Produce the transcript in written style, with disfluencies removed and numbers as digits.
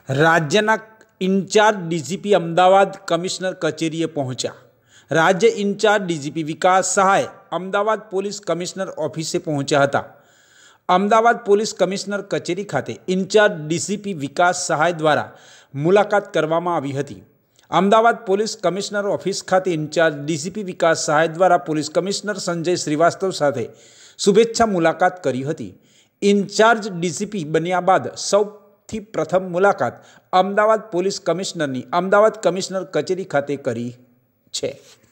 રાજ્યના in charge DGP Ahmedabad commissioner કચેરીએ પહોંચ્યા। રાજ્ય ઇન્ચાર્જ ડીજીપી વિકાસ સહાય અમદાવાદ પોલીસ કમિશનર ઓફિસે પહોંચ્યા હતા। અમદાવાદ પોલીસ કમિશનર કચેરી ખાતે ઇન્ચાર્જ ડીજીપી વિકાસ સહાય દ્વારા મુલાકાત કરવામાં આવી હતી। અમદાવાદ પોલીસ કમિશનર ઓફિસ ખાતે ઇન્ચાર્જ ડીજીપી વિકાસ સહાય દ્વારા પોલીસ કમિશનર સંજય શ્રીવાસ્તવ સાથે શુભેચ્છા મુલાકાત કરી હતી। ઇન્ચાર્જ ડીજીપી બન્યા બાદ સૌથી પ્રથમ મુલાકાત અમદાવાદ પોલીસ કમિશનરની અમદાવાદ કમિશનર કચેરી ખાતે કરી છે।